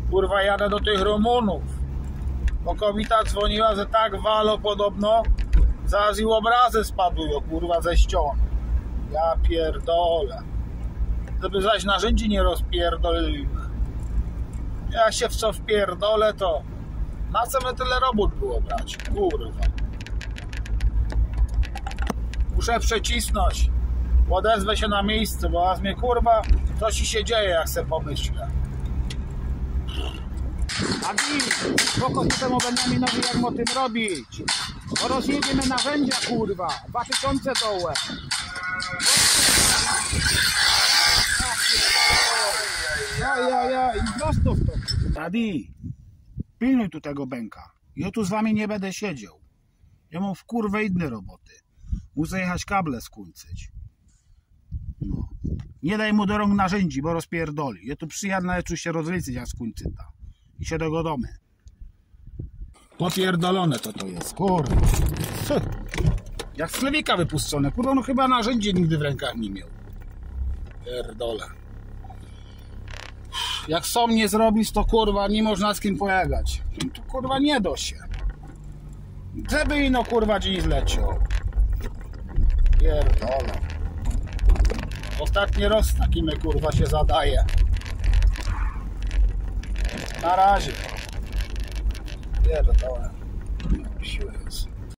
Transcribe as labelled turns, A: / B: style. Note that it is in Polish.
A: Kurwa, jadę do tych Rumunów. Bo kobieta dzwoniła, że tak walo podobno. Zaraz i obrazy spadły, kurwa, ze ścian. Ja pierdolę. Żeby zaś narzędzi nie rozpierdoliły. Ja się w co wpierdolę, to na co my tyle robót było brać? Kurwa. Muszę przecisnąć. Odezwę się na miejsce, bo aż mnie, kurwa, co ci się dzieje, jak se pomyślę. Adi, spoko z temu Beniaminowi, jak mu o tym robić. Bo rozjedziemy narzędzia, kurwa. 2000 dołe. Ja, i prosto w to. Adi, pilnuj tu tego Benka. Ja tu z wami nie będę siedział. Ja mam w kurwę inne roboty. Muszę jechać kable skuńcyć. No. Nie daj mu do rąk narzędzi, bo rozpierdoli. Ja tu przyjadę, ale tu się rozliczyć, jak skuńcyta. I się dogodomy. Popierdolone to jest, kurwa. Jak z chlewika wypuszczone. Kurwa, no chyba narzędzie nigdy w rękach nie miał. Pierdolę. Jak sam nie zrobisz, to kurwa nie można z kim pojechać. To kurwa nie da się. Żeby ino kurwa dziś zleciał. Pierdolę. Ostatni raz takimi kurwa się zadaje. Na razie. Pierdolę. Siły jest.